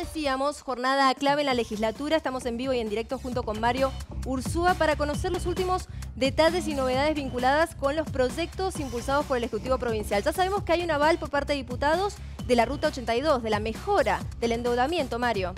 decíamos, jornada clave en la legislatura. Estamos en vivo y en directo junto con Mario Ursúa para conocer los últimos detalles y novedades vinculadas con los proyectos impulsados por el Ejecutivo Provincial. Ya sabemos que hay un aval por parte de diputados de la Ruta 82, de la mejora del endeudamiento, Mario.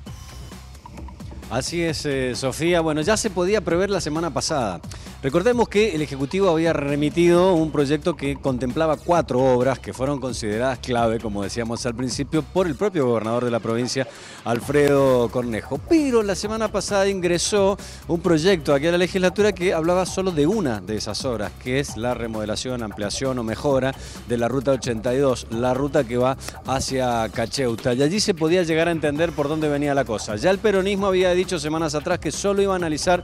Así es, Sofía. Bueno, ya se podía prever la semana pasada. Recordemos que el Ejecutivo había remitido un proyecto que contemplaba 4 obras que fueron consideradas clave, como decíamos al principio, por el propio gobernador de la provincia, Alfredo Cornejo. Pero la semana pasada ingresó un proyecto aquí a la legislatura que hablaba solo de una de esas obras, que es la remodelación, ampliación o mejora de la Ruta 82, la ruta que va hacia Cacheuta. Y allí se podía llegar a entender por dónde venía la cosa. Ya el peronismo había dicho semanas atrás que solo iba a analizar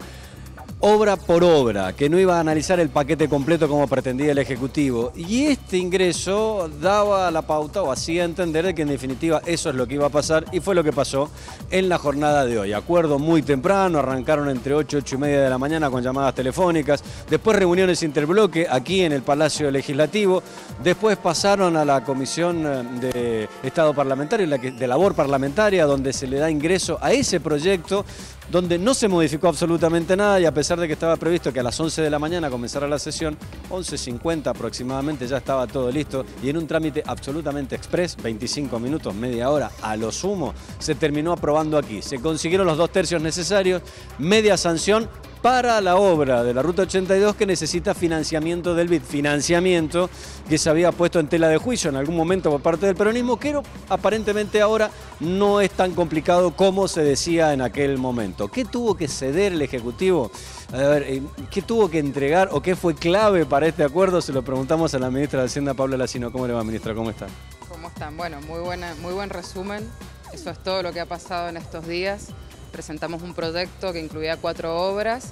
obra por obra, que no iba a analizar el paquete completo como pretendía el Ejecutivo. Y este ingreso daba la pauta o hacía entender que en definitiva eso es lo que iba a pasar y fue lo que pasó en la jornada de hoy. Acuerdo muy temprano, arrancaron entre 8 y 8 y media de la mañana con llamadas telefónicas, después reuniones interbloque aquí en el Palacio Legislativo, después pasaron a la Comisión de Estado Parlamentario, de Labor Parlamentaria, donde se le da ingreso a ese proyecto, donde no se modificó absolutamente nada y a pesar de que estaba previsto que a las 11 de la mañana comenzara la sesión, 11:50 aproximadamente ya estaba todo listo y en un trámite absolutamente express, 25 minutos, media hora a lo sumo, se terminó aprobando aquí. Se consiguieron los 2/3 necesarios, media sanción para la obra de la Ruta 82 que necesita financiamiento del BID, financiamiento que se había puesto en tela de juicio en algún momento por parte del peronismo, que aparentemente ahora no es tan complicado como se decía en aquel momento. ¿Qué tuvo que ceder el Ejecutivo? A ver, ¿qué tuvo que entregar o qué fue clave para este acuerdo? Se lo preguntamos a la ministra de Hacienda, Paula Lacino. ¿Cómo le va, ministra? ¿Cómo está? ¿Cómo están? Bueno, muy buen resumen. Eso es todo lo que ha pasado en estos días. Presentamos un proyecto que incluía 4 obras.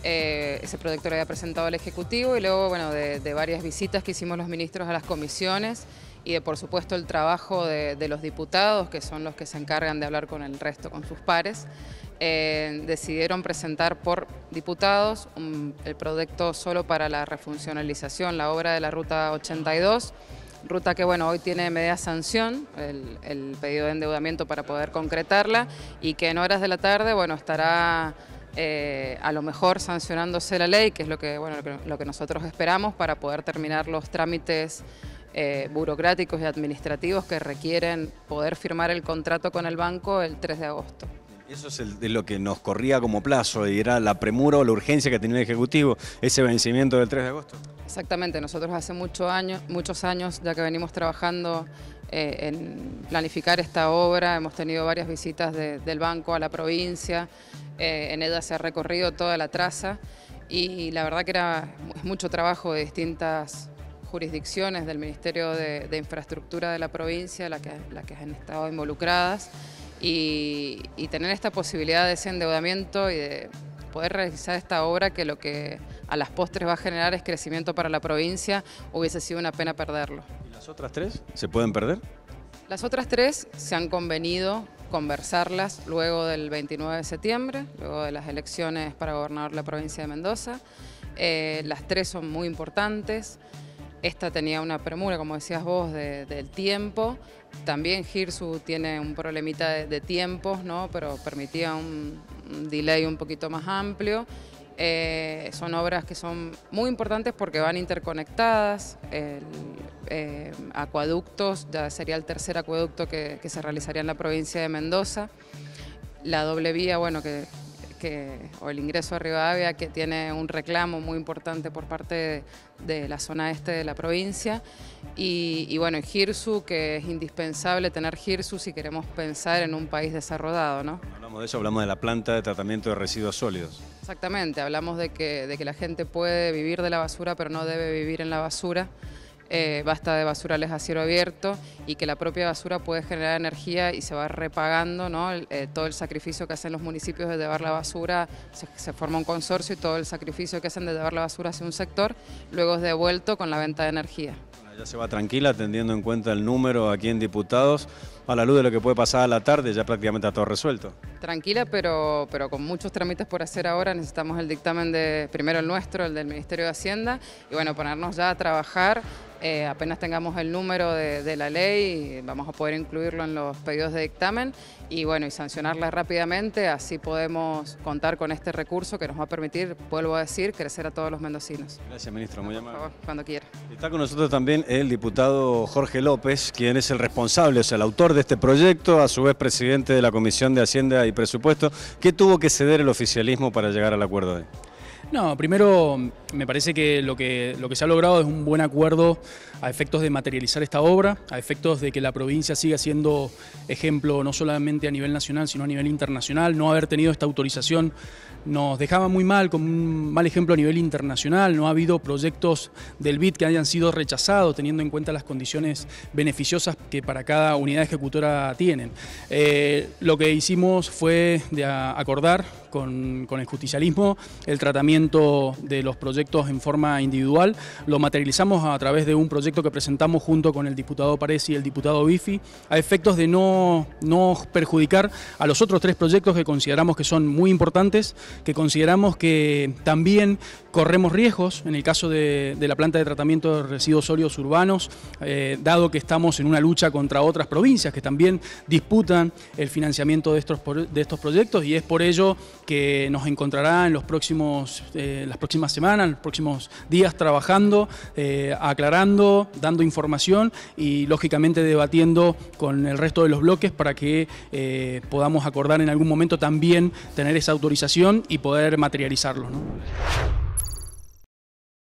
Ese proyecto lo había presentado el Ejecutivo y luego, bueno, de varias visitas que hicimos los ministros a las comisiones y de, por supuesto, el trabajo de los diputados, que son los que se encargan de hablar con el resto, con sus pares, decidieron presentar por diputados el proyecto solo para la refuncionalización, la obra de la Ruta 82, ruta que, bueno, hoy tiene media sanción, el pedido de endeudamiento para poder concretarla y que en horas de la tarde, bueno, estará a lo mejor sancionándose la ley, que es lo que nosotros esperamos para poder terminar los trámites burocráticos y administrativos que requieren poder firmar el contrato con el banco el 3 de agosto. Eso es de lo que nos corría como plazo y era la premura o la urgencia que tenía el Ejecutivo, ese vencimiento del 3 de agosto. Exactamente, nosotros hace muchos años ya que venimos trabajando en planificar esta obra, hemos tenido varias visitas del banco a la provincia, en ella se ha recorrido toda la traza y la verdad que es mucho trabajo de distintas jurisdicciones del Ministerio de Infraestructura de la provincia, las que han estado involucradas y tener esta posibilidad de ese endeudamiento y de poder realizar esta obra que lo que a las postres va a generar es crecimiento para la provincia, hubiese sido una pena perderlo. ¿Y las otras 3 se pueden perder? Las otras 3 se han convenido conversarlas luego del 29 de septiembre, luego de las elecciones para gobernador de la provincia de Mendoza. Las 3 son muy importantes. Esta tenía una premura, como decías vos, del tiempo. También Girsu tiene un problemita de tiempos, ¿no? Pero permitía un delay un poquito más amplio. Son obras que son muy importantes porque van interconectadas. Acueductos, ya sería el tercer acueducto que se realizaría en la provincia de Mendoza. La doble vía, bueno, o el ingreso a Rivadavia, que tiene un reclamo muy importante por parte de la zona este de la provincia. Y bueno, Girsu, que es indispensable tener Girsu si queremos pensar en un país desarrollado, ¿no? Hablamos de eso, hablamos de la planta de tratamiento de residuos sólidos. Exactamente, hablamos de que la gente puede vivir de la basura, pero no debe vivir en la basura. Basta de basurales a cielo abierto y que la propia basura puede generar energía y se va repagando, ¿no? Todo el sacrificio que hacen los municipios de llevar la basura, se forma un consorcio y todo el sacrificio que hacen de llevar la basura hacia un sector, luego es devuelto con la venta de energía. Ya se va tranquila, teniendo en cuenta el número aquí en diputados. a la luz de lo que puede pasar a la tarde, ya prácticamente está todo resuelto. Tranquila, pero con muchos trámites por hacer ahora. Necesitamos el dictamen primero el nuestro, el del Ministerio de Hacienda, y bueno, ponernos ya a trabajar. Apenas tengamos el número de la ley, vamos a poder incluirlo en los pedidos de dictamen y bueno, y sancionarla rápidamente, así podemos contar con este recurso que nos va a permitir, vuelvo a decir, crecer a todos los mendocinos. Gracias, ministro, muy amable. Por favor, cuando quiera. Está con nosotros también el diputado Jorge López, quien es el responsable, o sea, el autor de este proyecto, a su vez presidente de la Comisión de Hacienda y Presupuesto. ¿Qué tuvo que ceder el oficialismo para llegar al acuerdo de hoy? No, primero me parece que lo que se ha logrado es un buen acuerdo a efectos de materializar esta obra, a efectos de que la provincia siga siendo ejemplo no solamente a nivel nacional, sino a nivel internacional. No haber tenido esta autorización nos dejaba muy mal, como un mal ejemplo a nivel internacional. No ha habido proyectos del BID que hayan sido rechazados, teniendo en cuenta las condiciones beneficiosas que para cada unidad ejecutora tienen. Lo que hicimos fue de acordar con el justicialismo el tratamiento de los proyectos en forma individual. Lo materializamos a través de un proyecto que presentamos junto con el diputado Paresi y el diputado Bifi, a efectos de no perjudicar a los otros 3 proyectos que consideramos que son muy importantes, que consideramos que también corremos riesgos en el caso de la planta de tratamiento de residuos sólidos urbanos, dado que estamos en una lucha contra otras provincias que también disputan el financiamiento de estos proyectos, y es por ello que nos encontrará en las próximas semanas, en los próximos días trabajando, aclarando, dando información y lógicamente debatiendo con el resto de los bloques para que podamos acordar en algún momento también tener esa autorización y poder materializarlo, ¿no?